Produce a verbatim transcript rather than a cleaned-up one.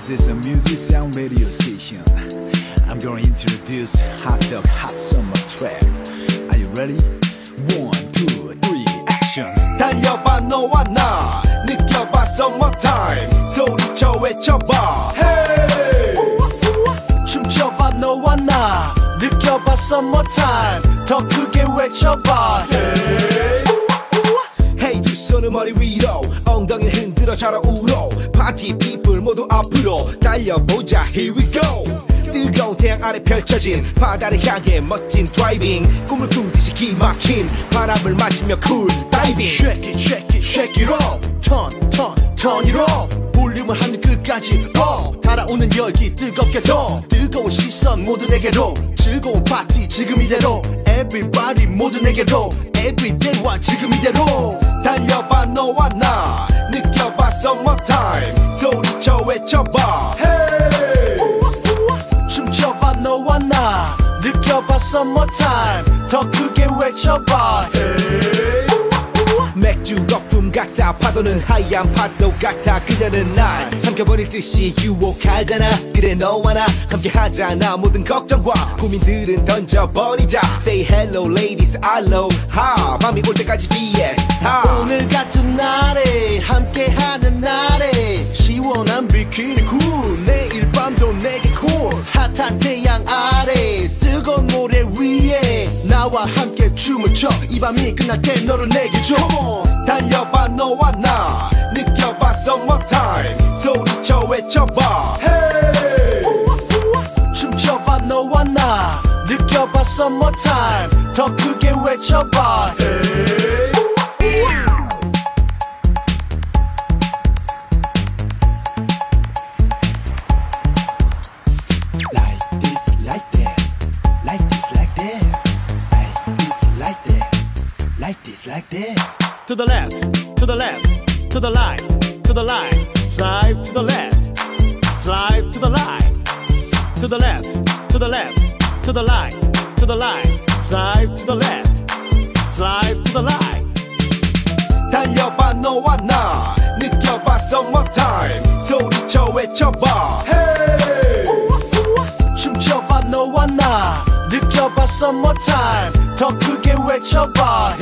This is a music sound radio station. I'm gonna introduce hot dog hot summer track. Are you ready? One, two, three, action. 달려봐 너와 나 느껴봐 summertime 소리쳐 외쳐봐 hey 춤춰봐 너와 나 느껴봐 summertime 더 크게 외쳐봐 hey hey 두 손을 머리 위로 엉덩이를 흔들어 자라 울어 파티 people 모두 앞으로 달려보자 here we go 뜨거운 태양 아래 펼쳐진 바다를 향해 멋진 드라이빙 꿈을 꾸듯이 기막힌 바람을 맞으며 쿨 다이빙 Shake it shake it shake it up Turn turn turn it up 볼륨을 하늘 끝까지 up 달아오는 열기 뜨겁게 더 뜨거운 시선 모두 내게로 즐거운 파티 지금 이대로 Everybody 모두 내게로 Everyday와 지금 이대로 달려봐 너와 나 느껴봐 summertime 소리쳐 외쳐봐 hey 춤춰봐 너와 나 느껴봐 summertime 더 크게 외쳐봐 hey. 맥주 거품 같아 파도는 하얀 파도 같아 그녀는 날 삼켜버릴 듯이 유혹하잖아 그래 너와 나 함께하잖아 모든 걱정과 고민들은 던져버리자 Say hello ladies aloha 밤이 올 때까지 fiesta 오늘 같은 날에 함께하는 날에 시원한 비키니 쿨 내일 밤도 내게 콜 핫한 태양 아래 뜨거운 모래 위에 나와 함께 춤을 춰 이 밤이 끝날 때 너를 내게 줘 달려봐 너와 나 느껴봐 summertime 소리쳐 외쳐봐 hey 춤춰봐 너와 나 느껴봐 summertime 더 크게 외쳐봐 hey Like this, like that. Like this, like that. Like this, like that. Like this, like that. To the left, to the left, to the right, to the right, slide to the left, slide to the right, to the left, to the left, to the right, to the right, slide to the left, slide to the right. 달려봐 너와 나 느껴봐 summertime 소리쳐 외쳐봐 hey 춤춰봐 너와 나 느껴봐 summertime 더 크게 외쳐봐